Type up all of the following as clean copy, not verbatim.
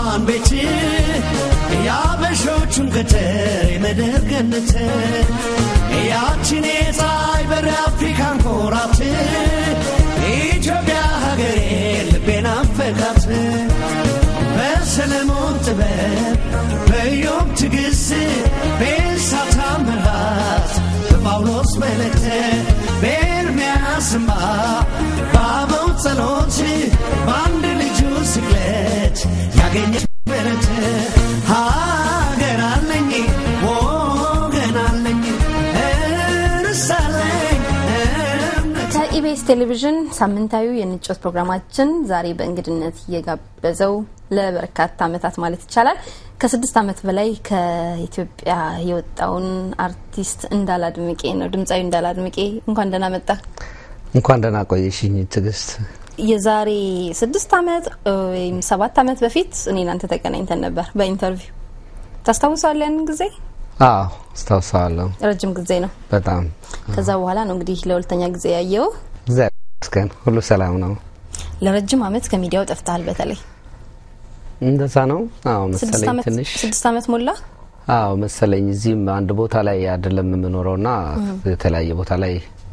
ሔዋን ቤት ያበሾቹን ከተር የመደርገነት ያቺኔ ፀሐይ በአፍሪካን ኮራት ኢትዮጵያ ሀገሬ ልቤን አፈቃት በሰለሞን ጥበብ በኢዮብ ትዕግስት በኤልሳዕ ተአምራት በጳውሎስ መልእክት በኤርምያስ እንባ በአበው ጸሎት በአንድ ልጁ ስቅለት ያገኘች በረት ሀገር አለኝ ወገን አለኝ እርሳለኝ ከኢቢኤስ ቴሌቪዥን ሳምንታዊ የንጮት ፕሮግራማችን ዛሬ በእንግድነት እየጋበዘው ለበርካታ አመታት ማለት ይቻላል ከ6 አመት በላይ ከኢትዮጵያ የወጣውን አርቲስት እንዳላድምቄ ነው ድምጻዊ እንዳላድምቄ እንኳን ደህና መጣ እንኳን ደህና ቆየሽኝ ትግስት የዛሬ 6 አመት ወይም 7 አመት በፊት እኔና አንተ ተገናኝተን ነበር በኢንተርቪው ታስታውሳለህ ያን ጊዜ አዎ አስታውሳለሁ ረጅም ጊዜ ነው በጣም ከዛ በኋላ ነው እንግዲህ ለሁለተኛ ጊዜ ያየው ዘስከን ሁሉ ሰላም ነው ለረጅም አመት ከሚዲያው ጠፍታል በተለይ እንደዛ ነው አዎ መሰለኝ ትንሽ 6 አመት ሞላ አዎ መሰለኝ እዚህም አንድ ቦታ ላይ አይደለም የምኖረውና የተለያየ ቦታ ላይ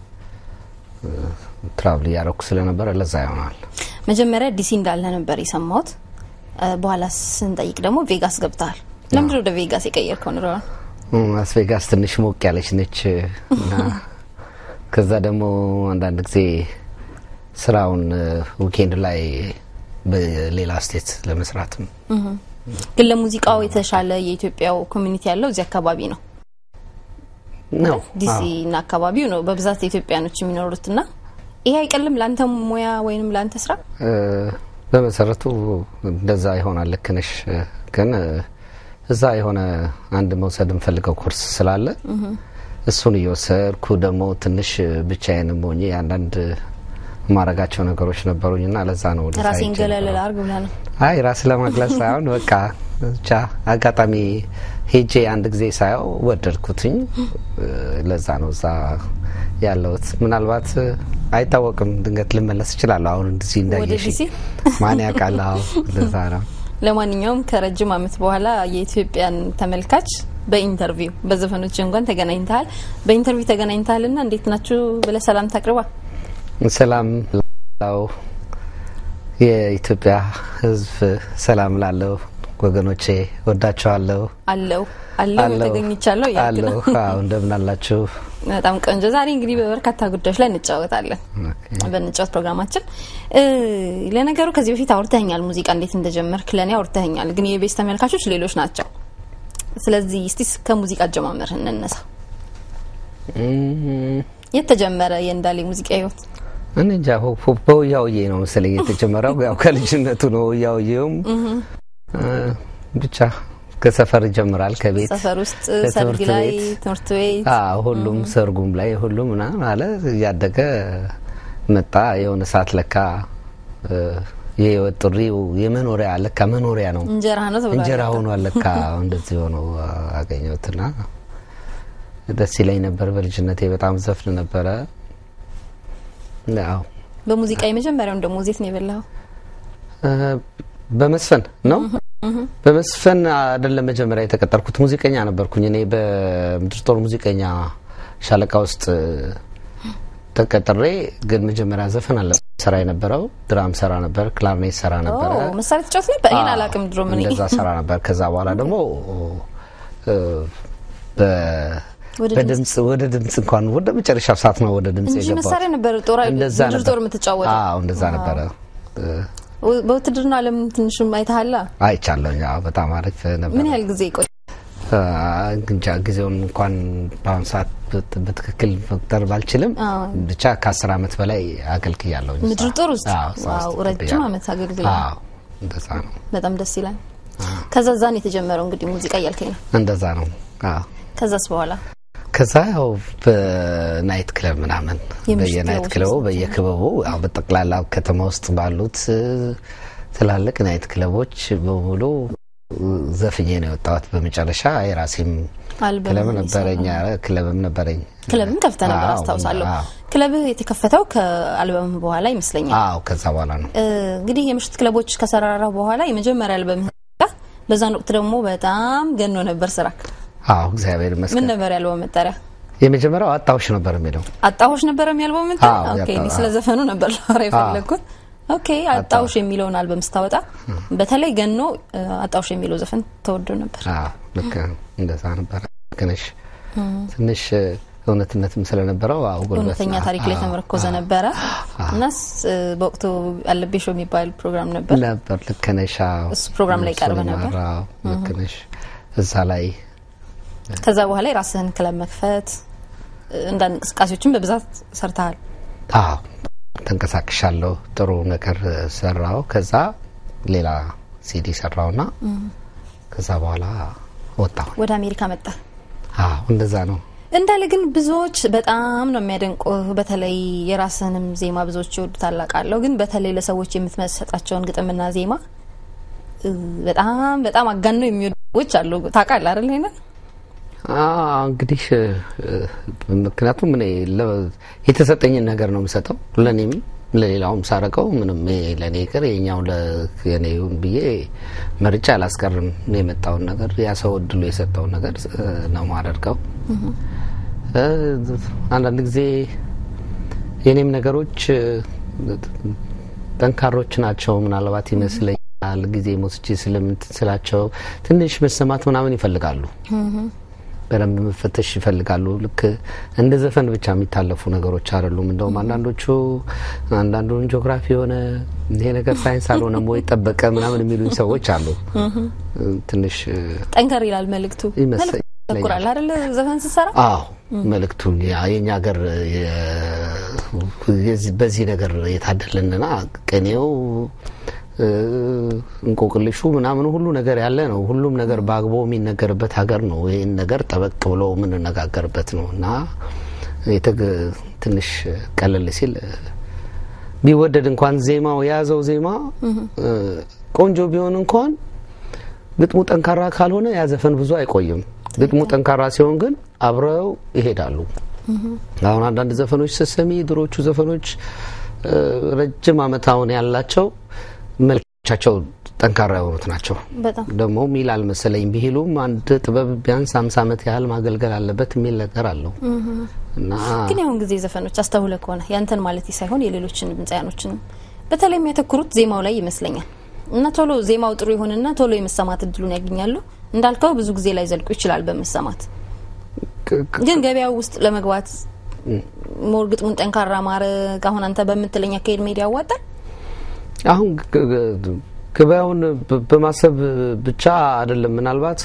ትራቭል ያረኩ ስለነበር ለዛ ይሆናል መጀመሪያ ዲሲ እንዳለ ነበር የሰማሁት በኋላ ስንጠይቅ ደግሞ ቬጋስ ገብታል ለምንድነው ወደ ቬጋስ የቀየርከው ነው ላስ ቬጋስ ትንሽ ሞቅ ያለች ነች እና ከዛ ደግሞ አንዳንድ ጊዜ ስራውን ዊኬንድ ላይ በሌላ ስቴት ለመስራት ግን ለሙዚቃው የተሻለ የኢትዮጵያው ኮሚኒቲ ያለው እዚህ አካባቢ ነው ነው ዲሲ እና አካባቢው ነው በብዛት ኢትዮጵያኖች የሚኖሩትና ይሄ አይቀልም ላንተ ሙያ ወይንም ላንተ ስራ በመሰረቱ እንደዛ ይሆናል ለከነሽ ግን እዛ የሆነ አንድ መውሰድ እንፈልገው ኮርስ ስላለ እሱን እየወሰድኩ ደግሞ ትንሽ ብቻዬንም ሆኜ አንዳንድ ማረጋቸው ነገሮች ነበሩኝና ለዛ ነው ራሴን ገለል አርግ ብላ ነው አይ ራስ ለማግለጽ ሳይሆን በቃ ብቻ አጋጣሚ ሄጄ አንድ ጊዜ ሳይው ወደድኩትኝ ለዛ ነው እዛ ያለውት ምናልባት አይታወቅም ድንገት ልመለስ ይችላል አሁን እንደዚህ እንዳይሽ ማን ያቃላው ለዛ ነው ለማንኛውም ከረጅም አመት በኋላ የኢትዮጵያን ተመልካች በኢንተርቪው በዘፈኖች እንኳን ተገናኝታል በኢንተርቪው ተገናኝታልና እንዴት ናችሁ ብለ ሰላም ታቅርባ ሰላም ላው የኢትዮጵያ ህዝብ ሰላም ላለው ወገኖቼ ወዳቸዋለሁ አለው ተገኝቻለሁ ያለው አው እንደምን አላችሁ በጣም ቆንጆ ዛሬ እንግዲህ በበርካታ ጉዳዮች ላይ እንጫወታለን በንጫወት ፕሮግራማችን ለነገሩ ከዚህ በፊት አውርተኛል ሙዚቃ እንዴት እንደጀመርክ ለኔ አውርተኛል ግን የቤስ ተመልካቾች ሌሎች ናቸው ስለዚህ እስቲ ከሙዚቃ ጀማመር እንነሳ የተጀመረ የእንዳሌ ሙዚቃ ህይወት እንጃ በውያውዬ ነው መሰለኝ የተጀመረው ያው ከልጅነቱ ነው ውያውዬውም ብቻ ከሰፈር ጀምራል ከቤት ሰፈር ውስጥ ሰርግ ላይ ትምህርት ቤት ሁሉም ሰርጉም ላይ ሁሉም ማለት ያደገ መጣ የሆነ ሰዓት ለካ የወጥሪው የመኖሪያ ለካ መኖሪያ ነው እንጀራ ሆኖ ለካ እንደዚህ ሆኖ አገኘውትና ደስ ይለኝ ነበር በልጅነቴ በጣም ዘፍን ነበር ነው በሙዚቃ የመጀመሪያው ደግሞ ዜት ነው የበላው በመስፈን ነው በመስፈን አይደለም መጀመሪያ የተቀጠርኩት ሙዚቀኛ ነበርኩኝ እኔ በምድር ጦር ሙዚቀኛ ሻለቃ ውስጥ ተቀጥሬ ግን መጀመሪያ ዘፈን አለ ሰራ የነበረው ድራም ሰራ ነበር ክላርኔት ሰራ ነበር መሳሪያ ተጫወት ነበር እኔ አላቅም ድሮ ምን እንደዛ ሰራ ነበር ከዛ በኋላ ደግሞ ወደ ድምጽ እንኳን ወደ መጨረሻው ሰዓት ነው ወደ ድምጽ የገባው መሳሪያ ነበር ምድር ጦር የምትጫወተው እንደዛ ነበር በውትድርና ዓለም ትንሽም አይታላ አይቻለኝ በጣም አሪፍ ነበር ምን ያህል ጊዜ ቆይ እንጃ ጊዜውን እንኳን ባሁን ሰዓት በትክክል መቁጠር ባልችልም ብቻ ከ10 አመት በላይ አገልግያለሁ ምድር ጦር ውስጥ ዋው ረጅም አመት አገልግያለሁ እንደዛ ነው በጣም ደስ ይላል ከዛ ዛን የተጀመረው እንግዲህ ሙዚቃ ያልከኝ ነው እንደዛ ነው ከዛስ በኋላ ከዛ ያው በናይት ክለብ ምናምን በየናይት ክለቡ በየክበቡ ያው በጠቅላላ ከተማ ውስጥ ባሉት ትላልቅ ናይት ክለቦች በሙሉ ዘፍኜ ነው የወጣሁት በመጨረሻ የራሴም ክለብ ነበረኝ ክለብም ከፍተህ ነበር አስታውሳለሁ ክለብ የተከፈተው ከአልበም በኋላ ይመስለኛል ከዛ በኋላ ነው እንግዲህ የምሽት ክለቦች ከሰራራ በኋላ የመጀመሪያ አልበም በዛን ወቅት ደግሞ በጣም ገኖ ነበር ስራክ አዎ እግዚአብሔር ይመስገን ምን ነበር ያለው መጣሪያ የመጀመሪያው አጣውሽ ነበር የሚለው አጣውሽ ነበር የሚያልበው መጣሪያ ኦኬ እኔ ስለ ዘፈኑ ነበር ላወራ የፈለኩት ኦኬ አጣውሽ የሚለውን አልበም ስታወጣ በተለይ ገኖ አጣውሽ የሚለው ዘፈን ተወዶ ነበር አዎ ልክ እንደዛ ነበር ከነሽ ትንሽ እውነትነትም ስለነበረው አው እውነተኛ ታሪክ ላይ ተመርኮዘ ነበር እናስ በወቅቱ አለብሽ የሚባል ፕሮግራም ነበር ልክ ነሽ እሱ ፕሮግራም ላይ ቀርበ ነበር ልክ ነሽ እዛ ላይ ከዛ በኋላ ራስህን ክለብ መክፈት እንዳን እንቅስቃሴዎችን በብዛት ሰርተሃል አዎ ተንቀሳቅሻለሁ ጥሩ ነገር ሰራው ከዛ ሌላ ሲዲ ሰራውና ከዛ በኋላ ወጣው ወደ አሜሪካ መጣ አዎ እንደዛ ነው እንዳለ ግን ብዙዎች በጣም ነው የሚያደንቁ በተለይ የራስህንም ዜማ ብዙዎች ይወዱታል አቃለው ግን በተለይ ለሰዎች የምትመሰጣቸውን ግጥምና ዜማ በጣም በጣም አጋነው የሚወዱዎች አሉ ታውቃለህ አይደል ይሄን እንግዲህ ምክንያቱም እኔ የተሰጠኝን ነገር ነው የምሰጠው ለኔም ለሌላውም ሳረቀው ምንም ለኔ ይቀር የኛው ለኔውን ብዬ መርጫ አላስቀርም የመጣው ነገር ያሰው ድሉ የሰጠው ነገር ነው ማደርገው አንዳንድ ጊዜ የኔም ነገሮች ጠንካሮች ናቸው ምናልባት ይመስለኛል ጊዜ ሞስጪ ስለምትስላቸው ትንሽ መሰማት ምናምን ይፈልጋሉ በደንብ መፈተሽ ይፈልጋሉ ልክ እንደ ዘፈን ብቻ የሚታለፉ ነገሮች አይደሉም እንደውም አንዳንዱን ጂኦግራፊ ሆነ ይሄ ነገር ሳይንስ አልሆነም ወይ ተጠበቀ ምናምን የሚሉኝ ሰዎች አሉ ትንሽ ጠንከር ይላል መልክቱ ተኩራል አይደል ዘፈን ሲሰራ አዎ መልክቱ የኛ ሀገር በዚህ ነገር የታደለንና ቀኔው እንቆቅልሹ ምናምን ሁሉ ነገር ያለ ነው ሁሉም ነገር ባግቦ የሚነገርበት ሀገር ነው ይሄን ነገር ተበቅ ብሎ ምን ነገርበት ነውና ትንሽ ቀለል ሲል ቢወደድ እንኳን ዜማው ያዘው ዜማ ቆንጆ ቢሆን እንኳን ግጥሙ ጠንካራ ካልሆነ ያዘፈን ብዙ አይቆይም ግጥሙ ጠንካራ ሲሆን ግን አብረው ይሄዳሉ አሁን አንዳንድ ዘፈኖች ሰሰሚ ድሮቹ ዘፈኖች ረጅም አመታውን ያላቸው መልካቸው ጠንካራ የሆኑት ናቸው ደግሞ ሚላል መሰለኝ ቢሄሉም አንድ ጥበብ ቢያንስ 50 አመት ያህል ማገልገል አለበት የሚል ነገር አለው እና ግን ያሁን ጊዜ ዘፈኖች አስተውለ ከሆነ ያንተን ማለት ሳይሆን የሌሎችን ድምጻያኖችን በተለይ የሚያተኩሩት ዜማው ላይ ይመስለኛል እና ቶሎ ዜማው ጥሩ ይሆንና ቶሎ የመሰማት እድሉን ያገኛሉ እንዳልከው ብዙ ጊዜ ላይ ዘልቁ ይችላል በመሰማት ግን ገበያው ውስጥ ለመግባት ሞር ግጥሙን ጠንካራ ማረግ አሁን አንተ በመትለኛ ከሄድ ሜዲያ ያዋጣል አሁን ገበያውን በማሰብ ብቻ አይደለም ምናልባት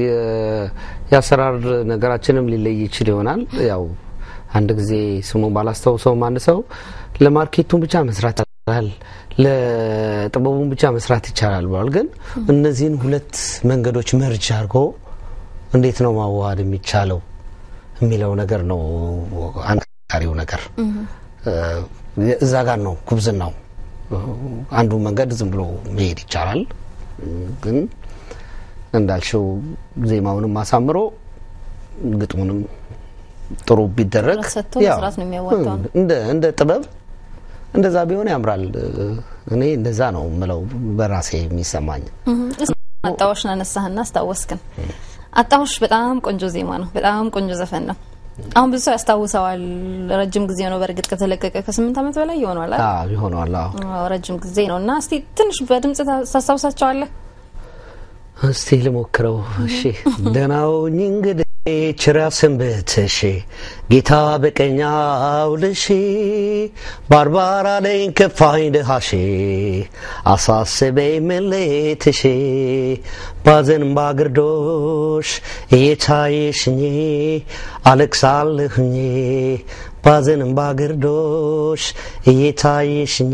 ያሰራር ነገራችንም ሊለይ ይችላል ይሆናል ያው አንድ ጊዜ ስሙ ባላስተውሰው ማን ሰው ለማርኬቱን ብቻ መስራት ይችላል ለጥበቡን ብቻ መስራት ይችላል ብሏል ግን እነዚህን ሁለት መንገዶች መርጅ አድርጎ እንዴት ነው ማዋሃድ የሚቻለው የሚለው ነገር ነው አንካሪው ነገር እዛ ጋር ነው ኩብዝናው አንዱ መንገድ ዝም ብሎ መሄድ ይቻላል ግን እንዳልሽው ዜማውንም ማሳምሮ ግጥሙንም ጥሩ ቢደረግ ያው ነው የሚያወጣው እንደ ጥበብ እንደዛ ቢሆን ያምራል እኔ እንደዛ ነው ምለው በራሴ የሚሰማኝ አጣውሽ ነነሳህና አስታወስከን አጣውሽ በጣም ቆንጆ ዜማ ነው በጣም ቆንጆ ዘፈን ነው አሁን ብዙ ያስታውሰዋል ረጅም ጊዜ ነው በርግጥ ከተለቀቀ ከ8 አመት በላይ ይሆናል አይደል ይሆናል ረጅም ጊዜ ነውና እስቲ ትንሽ በድምጽ ታስታውሳቸዋለህ እስቲ ልሞክረው እሺ ደናውኝ እንግዲህ ችራ ሰንበትሽ ጌታ በቀኛው ልሽ ባርባራ ላይ ከፋይ ደሃሽ አሳስበይ መለትሽ ባዘን ባግርዶሽ እየታየሽኝ አለክሳለሁኝ ባዘን ባግርዶሽ እየታየሽኝ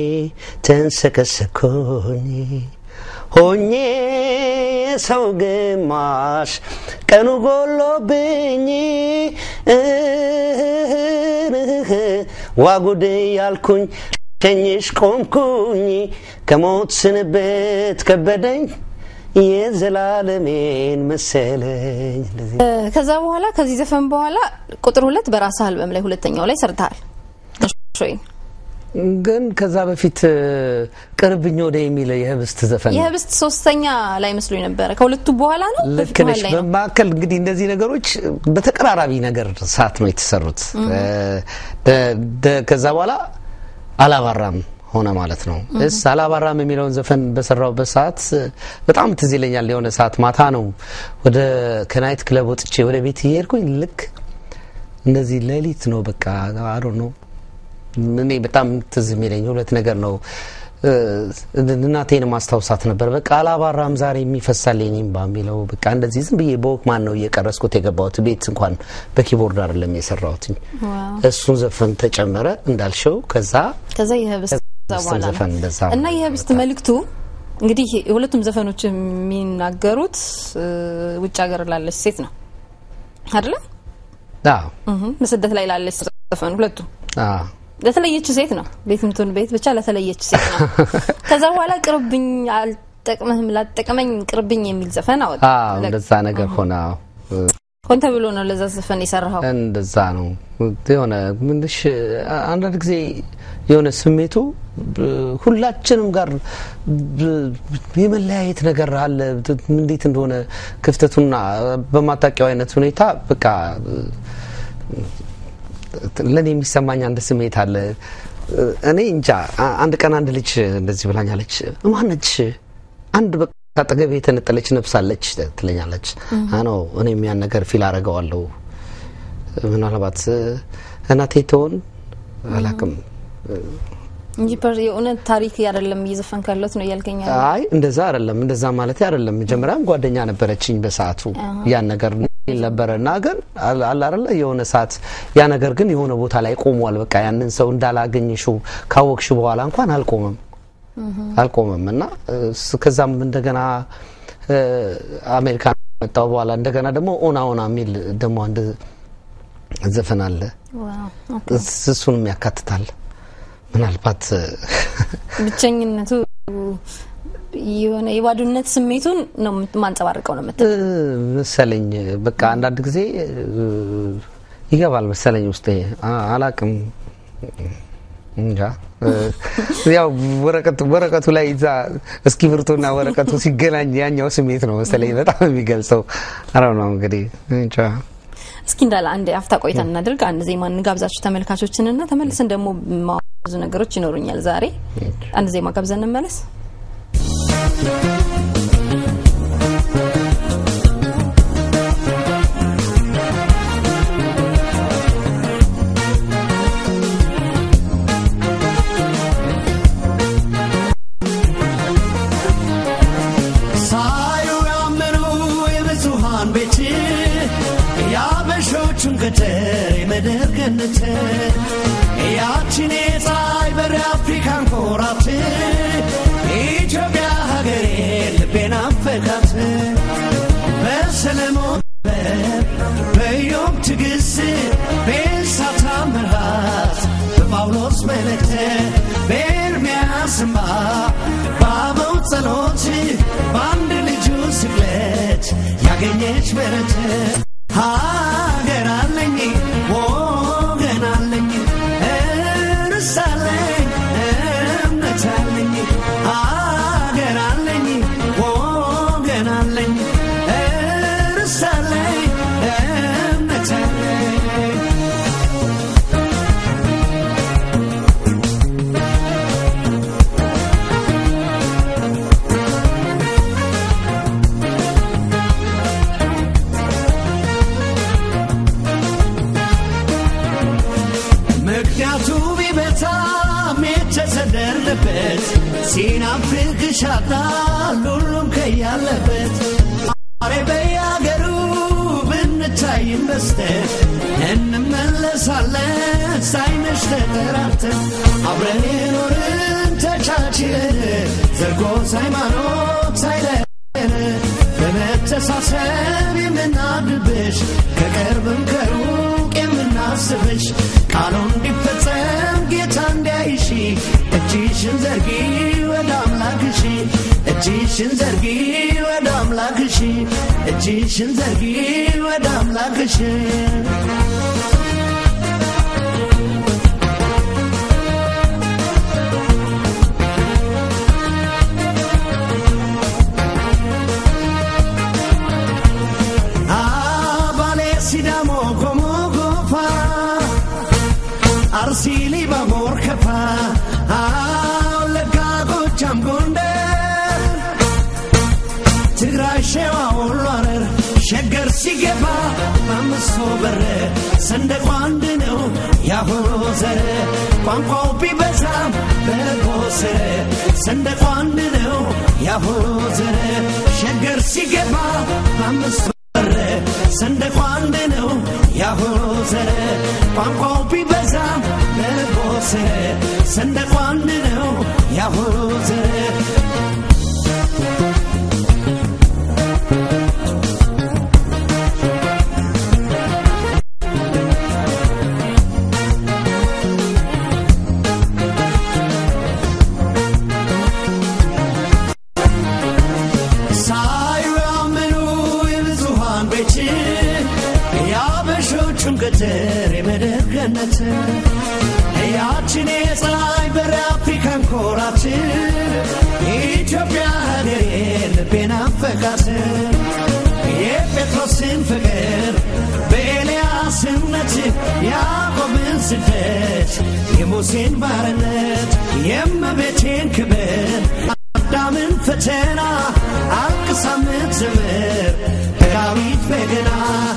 ተንሰከሰኩኝ ሆኜ ሰው ግማሽ ቀኑ ጎሎብኝ ዋጉድ ያልኩኝ ሸኝሽ ቆምኩኝ ከሞት ስንበት ከበደኝ የዘላለሜን መሰለኝ ከዛ በኋላ ከዚህ ዘፈን በኋላ ቁጥር 2 በራስ አልበም ላይ ሁለተኛው ላይ ሰርተሃል እሺ ግን ከዛ በፊት ቅርብኝ ወደ የሚል የህብስት ዘፈን የህብስት ሶስተኛ ላይ መስሎኝ ነበር ከሁለቱ በኋላ ነው ለከነሽ በማከል እንግዲህ እንደዚህ ነገሮች በተቀራራቢ ነገር ሰዓት ነው የተሰሩት ከዛ በኋላ አላባራም ሆነ ማለት ነው እስ አላባራም የሚለውን ዘፈን በሰራውበት ሰዓት በጣም ትዝ ይለኛል የሆነ ሰዓት ማታ ነው ወደ ከናይት ክለብ ወጥቼ ወደ ቤት እየሄድኩኝ ልክ እንደዚህ ሌሊት ነው በቃ አሮ ነው እኔ በጣም ትዝ የሚለኝ ሁለት ነገር ነው እናቴን ማስታወሳት ነበር በቃ አላባራም ዛሬ የሚፈሳልኝ ባሚለው በቃ እንደዚህ ዝም ብዬ በወክማን ነው እየቀረስኩት የገባሁት ቤት እንኳን በኪቦርድ አይደለም የሰራሁት እሱን ዘፈን ተጨመረ እንዳልሽው ከዛ የህብስት ዘፈን እና የህብስት መልክቱ እንግዲህ ሁለቱም ዘፈኖች የሚናገሩት ውጭ ሀገር ላለች ሴት ነው አይደል በስደት ላይ ላለች ዘፈን ሁለቱ ለተለየች ሴት ነው ቤትምቱን ቤት ብቻ ለተለየች ሴት ነው ከዛ በኋላ ቅርብኝ አልጠቅመህም ላጠቅመኝ ቅርብኝ የሚል ዘፈን አወጣ እንደዛ ነገር ሆነ ኮንተ ብሎ ነው ለዛ ዘፈን ይሰራው እንደዛ ነው የሆነ ምንሽ አንዳንድ ጊዜ የሆነ ስሜቱ ሁላችንም ጋር የመለያየት ነገር አለ እንዴት እንደሆነ ክፍተቱና በማጣቂያው አይነት ሁኔታ በቃ ለኔ የሚሰማኝ አንድ ስሜት አለ እኔ እንጃ አንድ ቀን አንድ ልጅ እንደዚህ ብላኛለች ማነች አንድ በቃ አጠገቤ የተነጠለች ነፍሳለች ትለኛለች አኖ እኔም ያን ነገር ፊል አረጋዋለሁ ምናልባት እናቴ ተውን አላቅም እንጂ የእውነት ታሪክ አይደለም እየዘፈን ካለት ነው ያልከኛ አይ እንደዛ አይደለም እንደዛ ማለት አይደለም መጀመሪያም ጓደኛ ነበረችኝ በሰዓቱ ያን ነገር ነበርና ግን አላረለ የሆነ ሰዓት ያ ነገር ግን የሆነ ቦታ ላይ ቆሟል በቃ ያንን ሰው እንዳላገኝሽው ካወቅሽ በኋላ እንኳን አልቆመምና ከዛም እንደገና አሜሪካ መጣው በኋላ እንደገና ደግሞ ኦና ሚል ደግሞ አንድ ዘፈን አለ ዋው እሱንም ያካትታል ምናልባት ብቸኝነቱ የሆነ የባዱነት ስሜቱን ነው ማንጸባርቀው ነው መሰለኝ በቃ አንዳንድ ጊዜ ይገባል መሰለኝ ውስጥ አላቅም እንጃ ያው ወረቀቱ ላይ እዛ እስኪብርቶና ወረቀቱ ሲገናኝ ያኛው ስሜት ነው መሰለኝ በጣም የሚገልጸው አራው ነው እንግዲህ እንጃ እስኪ እንዳለ አንድ አፍታ ቆይታ እናድርግ አንድ ዜማ እንጋብዛችሁ ተመልካቾችንና ተመልሰን ደግሞ ብዙ ነገሮች ይኖሩኛል ዛሬ አንድ ዜማ ጋብዘን እንመለስ ያቺኔ ፀሐይ በር አፍሪካን ኮራት ኢትዮጵያ ሀገሬ ልቤና ፈካት በሰለሞን በዮብ ትግስት በኤልሳዕ ታምራት በጳውሎስ መልእክት በኤርምያስማ በአበው ጸሎት በአንድ ልጁ ስቅለት ያገኘች በረት ሀገር አለኝ ወገን አለኝ እርስ አለኝ እምነት አለኝ ሀገር አለኝ ወገን አለኝ እርስ አለኝ እምነት አለኝ ሲናፍቅሽ አጣል ሁሉም ከያለበት አሬ በያገሩ ብንታይም በስተት እንመለሳለን ሳይመሽ ተጠራርተን አብረን ኖርን ተቻችለን ዘርጎስ ሃይማኖት ሳይለየን በመተሳሰብ የምናድብሽ ከቅርብም ከሩቅ የምናስብሽ ቃሉ እንዲፈጸም ጌታ እንዲያይሽ እጅሽን ዘርጊ ወደ አምላክሽ እጅሽን ዘርጊ ወደ አምላክሽ እጅሽን ዘርጊ ወደ አምላክሽ ትግራይ ሸዋ ወሎ አረር ሸገር ሲገባ በአምስቱ በር ሰንደቁ አንድ ነው ያሁሉ ዘር ቋንቋው ቢበዛም በጎስ ሰንደቁ አንድ ነው ያሁሉ ዘር ሸገር ሲገባ በአምስቱ በር ሰንደቁ አንድ ነው ያሁሉ ዘር ቋንቋው ቢበዛም በጎስ ሰንደቁ አንድ ነው ያሁሉ ዘር ገተር የመደገነት ያችን የፀሐይ በር አፍሪካን ኮራት ኢትዮጵያ ሀገሬ ልቤን አፈቃት የጴጥሮስን ፍቅር በኤልያስ እምነት ያዕቆብን ስደት የሙሴን ባርነት የእመቤቴን ክብር አዳምን ፈተና አልቅሳ ምትዘምር ዳዊት በገና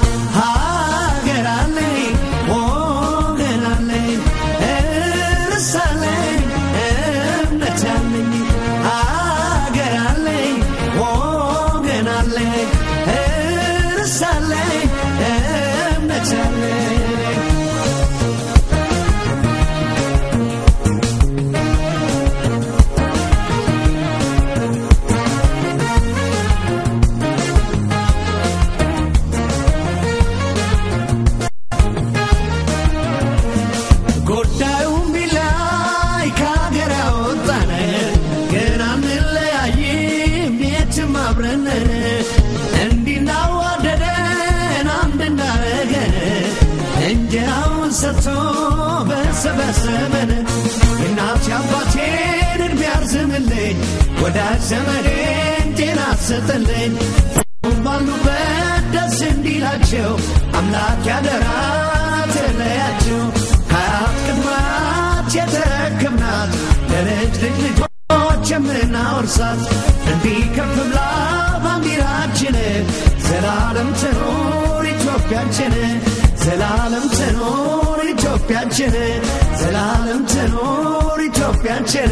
በሰበሰበን እናት ያባቴን እድሜ ያርዝምልኝ ወዳጅ ዘመዴን ጤና ሰጥልኝ ባሉበት ደስ እንዲላቸው አምላክ ያደራ ተለያቸው ከአያት ቅድማት የተረከብናት ለልጅ ልጅ ልጆች የምናወርሳት እንዲህ ከፍ ብላ ባንዲራችን ዘላለም ትኑር ኢትዮጵያችን ዘላለም ትኑር ኢትዮጵያችን ዘላለም ትኑር ኢትዮጵያችን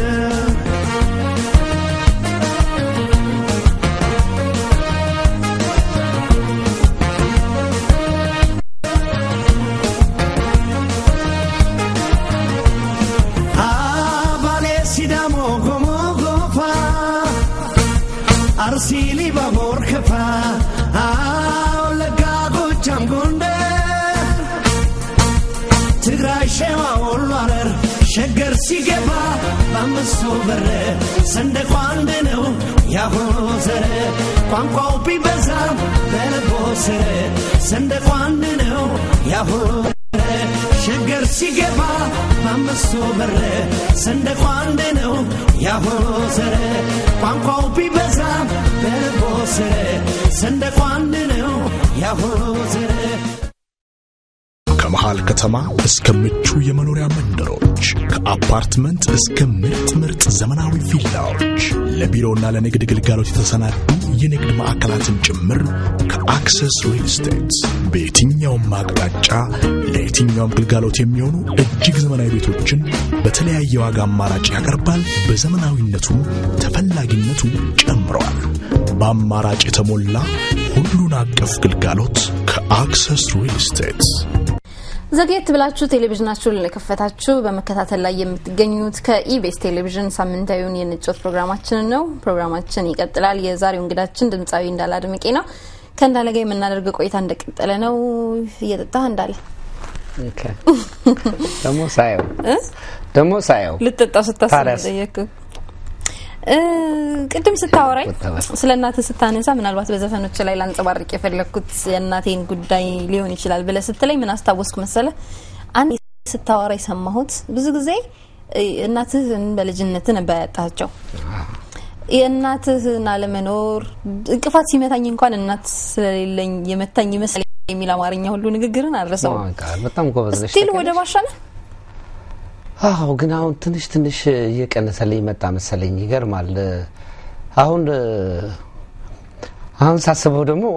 አባሌ ሲዳሞ ጎሞ ጎፋ አርሲ ሊባቦር ከፋ ወለጋ ጎጃም ጎንደር ትግራይ ሸዋ ወሎ አረር ሸገር ሲገባ በአምስቱ በር ሰንደቁ አንድ ነው ያሁሉ ዘር ቋንቋው ቢበዛም በልቦ ስር ሰንደቁ አንድ ነው ያሁሉ ዘር ሸገር ሲገባ በአምስቱ በር ሰንደቁ አንድ ነው ያሁሉ ዘር ቋንቋው ቢበዛም በልቦ ስር ሰንደቁ አንድ ነው ያሁሉ ዘር ከመሃል ከተማ እስከ ምቹ የመኖሪያ መንደሮች ከአፓርትመንት እስከ ምርጥ ዘመናዊ ቪላዎች ለቢሮና ለንግድ ግልጋሎት የተሰናዱ የንግድ ማዕከላትን ጭምር ከአክሰስ ሪል ስቴት በየትኛውም አቅጣጫ ለየትኛውም ግልጋሎት የሚሆኑ እጅግ ዘመናዊ ቤቶችን በተለያየ ዋጋ አማራጭ ያቀርባል። በዘመናዊነቱ ተፈላጊነቱ ጨምሯል። በአማራጭ የተሞላ ሁሉን አቀፍ ግልጋሎት ከአክሰስ ሪል ስቴት ዘግየት ብላችሁ ቴሌቪዥናችሁን ለከፈታችሁ በመከታተል ላይ የምትገኙት ከኢቢኤስ ቴሌቪዥን ሳምንታዊውን የንጮት ፕሮግራማችን ነው። ፕሮግራማችን ይቀጥላል። የዛሬው እንግዳችን ድምጻዊ እንዳላድምቄ ነው። ከእንዳለ ጋር የምናደርገው ቆይታ እንደቀጠለ ነው። እየጠጣህ እንዳለ ኦኬ ደሞ ሳየው ልትጠጣው ስታስጠየቅ ቅድም ስታወራይ ስለናተ ስታነሳ ምናልባት በዘፈኖች ላይ ላንጸባርቅ የፈለኩት የናቴን ጉዳይ ሊሆን ይችላል ብለ ስትለኝ ምን አስታወስኩ መሰለ አንዴ ስታወራይ ሰማሁት ብዙ ጊዜ እናትህን በልጅነት ነበር ያጣቸው የእናትህን አለመኖር እንቅፋት ሲመታኝ እንኳን እናት ስለሌለኝ የመታኝ መስለኝ የሚል አማርኛ ሁሉ ንግግርን አረሰው በጣም ጎበዝ ነሽ ስቲል ወደ ባሻነ አው ግን አሁን ትንሽ እየቀነሰልኝ መጣ መሰለኝ ይገርማል አሁን አሁን ሳስበው ደግሞ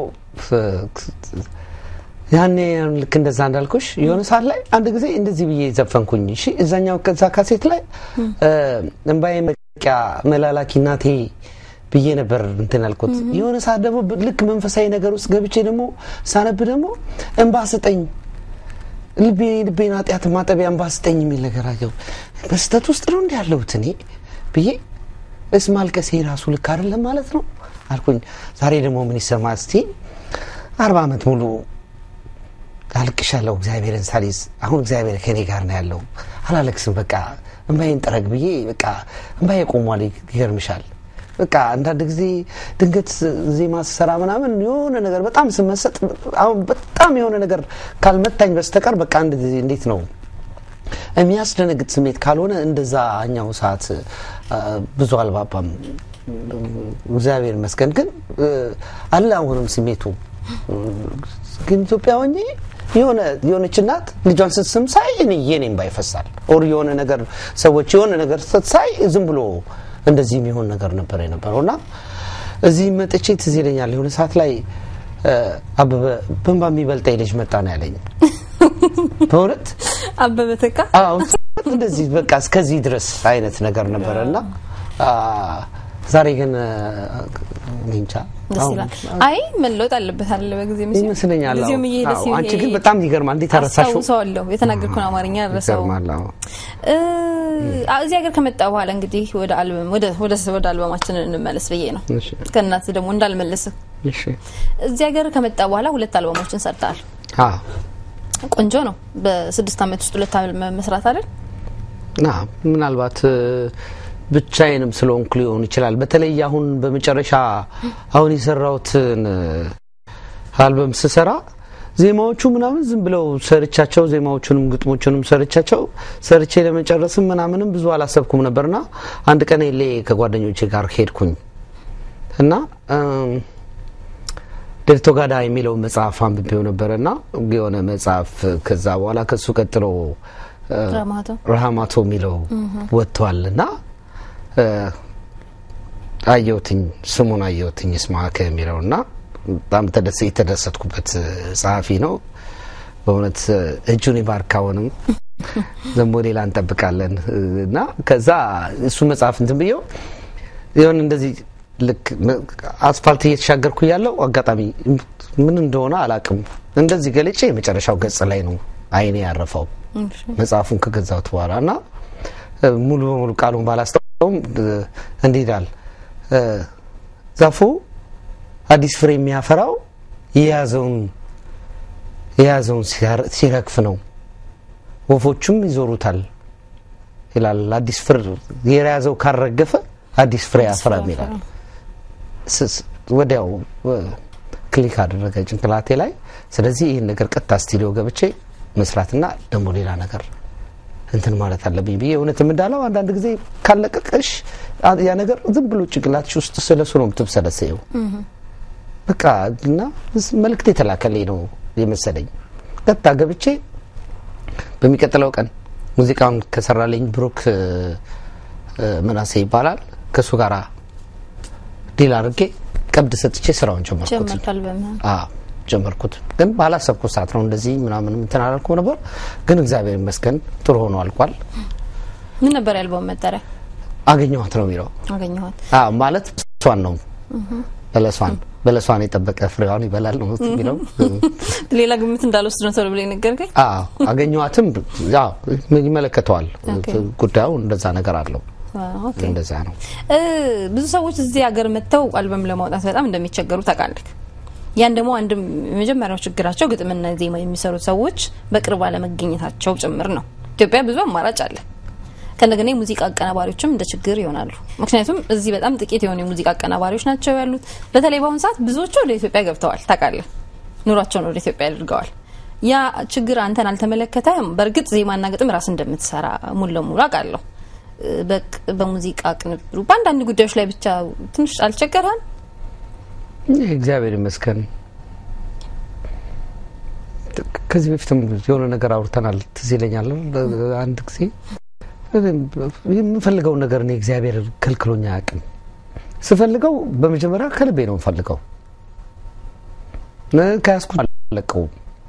ያኔ ልክ እንደዛ እንዳልኩሽ የሆነ ሰዓት ላይ አንድ ጊዜ እንደዚህ ብዬ ዘፈንኩኝ እሺ እዛኛው ከዛ ካሴት ላይ እንባዬ መቂያ መላላኪ እናቴ ብዬ ነበር እንትን አልኩት የሆነ ሰዓት ደግሞ ልክ መንፈሳዊ ነገር ውስጥ ገብቼ ደግሞ ሳነብ ደግሞ እንባ ስጠኝ ልቤን ኃጢአት ማጠቢያ እንባ ስጠኝ የሚል ነገር አየሁ በስተት ውስጥ ነው እንደ ያለሁት እኔ ብዬ እስማልከሴ ራሱ ልክ አይደለም ማለት ነው አልኩኝ ዛሬ ደግሞ ምን ይሰማ እስቲ 40 አመት ሙሉ አልቅሻለሁ እግዚአብሔርን ሳሊስ አሁን እግዚአብሔር ከኔ ጋር ነው ያለው አላለቅስም በቃ እንባዬን ጠረግ ብዬ በቃ እንባዬ ቆሟል ይገርምሻል በቃ አንዳንድ ጊዜ ድንገት ዜማ ሰራ ምናምን የሆነ ነገር በጣም ስመሰጥ አሁን በጣም የሆነ ነገር ካልመታኝ በስተቀር በቃ እንዴት ነው የሚያስደነግጥ ስሜት ካልሆነ እንደዛኛው ሰዓት ብዙ አልባባም እግዚአብሔር ይመስገን ግን አለ አሁንም ስሜቱ ግን ኢትዮጵያ ሆኜ የሆነች እናት ልጇን ስትስም ሳይ የኔም ባይፈሳል ኦር የሆነ ነገር ሰዎች የሆነ ነገር ሳይ ዝም ብሎ እንደዚህ የሚሆን ነገር ነበር የነበረውና እዚህ መጥቼ ትዝ ይለኛል የሆነ ሰዓት ላይ አበበ በእንባ የሚበልጠኝ ልጅ መጣ ነው ያለኝ በእውነት አበበ ተካ እንደዚህ በቃ እስከዚህ ድረስ አይነት ነገር ነበርና ዛሬ ግን እንጃ አይ መለወጥ አለበት አይደል በጊዜ ይመስለኛል አንቺ ግን በጣም ይገርማል እንዴት አረሳሽው ሰውለው የተናገርኩን አማርኛ አረሳው እዚህ ሀገር ከመጣ በኋላ እንግዲህ ወደ አልበም ወደ አልበማችን እንመለስ ብዬ ነው ከናት ደግሞ እንዳልመለስ እሺ እዚህ ሀገር ከመጣ በኋላ 2 አልበሞችን ሰርተሃል ቆንጆ ነው በ6 አመት ውስጥ 2 አልበም መስራት አይደል ምናልባት ብቻዬንም ስለሆንኩ ሊሆን ይችላል በተለይ አሁን በመጨረሻ አሁን የሰራሁት አልበም ስሰራ ዜማዎቹ ምናምን ዝም ብለው ሰርቻቸው ዜማዎቹንም ግጥሞቹንም ሰርቼ ለመጨረስም ምናምንም ብዙ አላሰብኩም ነበርና አንድ ቀን ከጓደኞቼ ጋር ሄድኩኝ እና ዴርቶ ጋዳ የሚለው መጽሐፍ አንብቤው ነበርና የሆነ መጽሐፍ ከዛ በኋላ ከሱ ቀጥሎ ረሃማቶ የሚለው ወጥቷልና አየሁትኝ ስሙን አየሁትኝ ስማከ የሚለውና በጣም ተደሰትኩበት ጸሐፊ ነው በእውነት እጁን ይባርካውንም ዘሞ ሌላ እንጠብቃለን እና ከዛ እሱ መጽሐፍ እንትን ብየው የሆነ እንደዚህ ልክ አስፋልት እየተሻገርኩ ያለው አጋጣሚ ምን እንደሆነ አላቅም እንደዚህ ገለጨ የመጨረሻው ገጽ ላይ ነው አይኔ ያረፈው መጽሐፉን ከገዛሁት በኋላና ሙሉ በሙሉ ቃሉን ባላስተውም እንዲዳል ዛፉ አዲስ ፍሬ የሚያፈራው የያዘውን ሲረግፍ ነው ወፎቹም ይዞሩታል ይላል አዲስ ፍሬ የያዘው ካረገፈ አዲስ ፍሬ ያፈራል ይላል ወዲያው ክሊክ አደረገ ጭንቅላቴ ላይ ስለዚህ ይሄን ነገር ቀጥታ ስቱዲዮ ገብቼ መስራትና ደሞ ሌላ ነገር እንትን ማለት አለብኝ ብዬ እውነት እንዳለው አንዳንድ ጊዜ ካለቀቀሽ ያ ነገር ዝም ብሎ ጭንቅላትሽ ውስጥ ስለሱ ነው የምትብሰለሰየው በቃ እና መልክት የተላከልኝ ነው የመሰለኝ ቀጥታ ገብቼ በሚቀጥለው ቀን ሙዚቃውን ከሰራልኝ ብሩክ መናሴ ይባላል ከሱ ጋራ ዲል አድርጌ ቀብድ ሰጥቼ ስራውን ጀመርኩት ግን ባላሰብኩት ሰዓት ነው እንደዚህ ምናምን እንተናልኩ ነበር ግን እግዚአብሔር ይመስገን ጥሩ ሆኖ አልቋል ምን ነበር ያልበው መጠሪያ አገኘኋት ነው የሚለው ማለት እሷን ነው በለሷን የጠበቀ ፍሬዋን ይበላል ነው የሚለው ሌላ ግምት እንዳልወስድ ነው ተብሎ ነገርከኝ አገኘኋትም ያው ይመለከተዋል ጉዳዩ እንደዛ ነገር አለው እንደዛ ነው ብዙ ሰዎች እዚህ ሀገር መተው አልበም ለማውጣት በጣም እንደሚቸገሩ ታውቃለህ ያን ደግሞ አንድ መጀመሪያው ችግራቸው ግጥምና ዜማ የሚሰሩ ሰዎች በቅርብ አለመገኘታቸው ጭምር ነው ኢትዮጵያ ብዙ አማራጭ አለ ከነገኔ ሙዚቃ አቀናባሪዎችም እንደ ችግር ይሆናሉ ምክንያቱም እዚህ በጣም ጥቂት የሆኑ ሙዚቃ አቀናባሪዎች ናቸው ያሉት በተለይ በአሁን ሰዓት ብዙዎቹ ወደ ኢትዮጵያ ገብተዋል ታውቃለህ ኑሯቸውን ወደ ኢትዮጵያ አድርገዋል ያ ችግር አንተን አልተመለከተም በርግጥ ዜማና ግጥም ራስ እንደምትሰራ ሙሉ ለሙሉ አውቃለሁ በሙዚቃ ቅንብሩ በአንዳንድ ጉዳዮች ላይ ብቻ ትንሽ አልቸገረም እግዚአብሔር ይመስገን ከዚህ በፊትም የሆነ ነገር አውርተናል ትዝ ይለኛል አንድ ጊዜ የምፈልገው ነገር ነው እግዚአብሔር ከልክሎኛ አቅም ስፈልገው በመጀመሪያ ከልቤ ነው ፈልገው ካስኩ አለቀው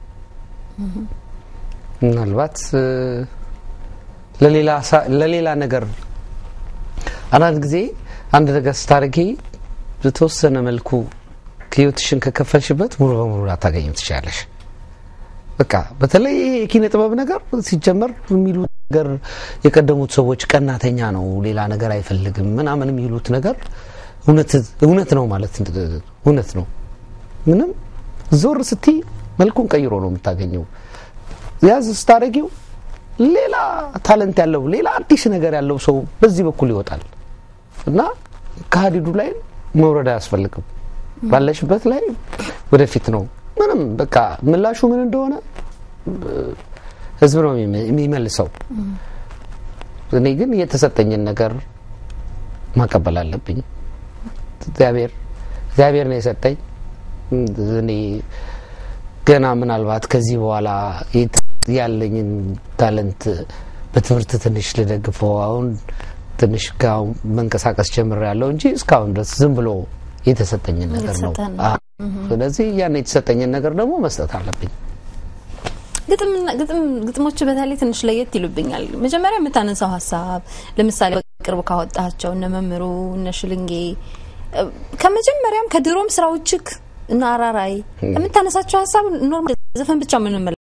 ምናልባት ለሌላ ነገር አንድ ጊዜ አንድ ነገር ስታርጊ በተወሰነ መልኩ ከህይወትሽን ከከፈልሽበት ሙሉ በሙሉ አታገኝም ትችላለሽ በቃ በተለይ የኪነ ጥበብ ነገር ሲጀመር የሚሉ ነገር የቀደሙት ሰዎች ቀናተኛ ነው ሌላ ነገር አይፈልግም ምናምን የሚሉት ነገር እውነት ነው ማለት እውነት ነው ምንም ዞር ስቲ መልኩን ቀይሮ ነው የምታገኘው ያዝ ስታረጊው ሌላ ታለንት ያለው ሌላ አዲስ ነገር ያለው ሰው በዚህ በኩል ይወጣል እና ካዲዱ ላይ መውረድ ያስፈልግም ባለሽበት ላይ ወደፊት ነው ምንም በቃ ምላሹ ምን እንደሆነ ህዝብ ነው የሚመልሰው እኔ ግን የተሰጠኝን ነገር ማቀበል አለብኝ እግዚአብሔር ነው የሰጠኝ እኔ ገና ምናልባት ከዚህ በኋላ ያለኝን ታለንት በትምህርት ትንሽ ልደግፈው አሁን ትንሽ ጋር መንቀሳቀስ ጀምሬያለሁ እንጂ እስካሁን ድረስ ዝም ብሎ የተሰጠኝን ነገር ነው ስለዚህ ያን የተሰጠኝን ነገር ደግሞ መስጠት አለብኝ ግጥሞች በታሊ ትንሽ ለየት ይሉብኛል መጀመሪያ የምታነሳው ሐሳብ ለምሳሌ በቅርቡ ካወጣቸው እነ መምሩ እነ ሽልንጌ ከመጀመሪያም ከድሮም ስራዎችክ እና አራራይ የምታነሳቸው ሐሳብ ኖርማል ዘፈን ብቻ ምን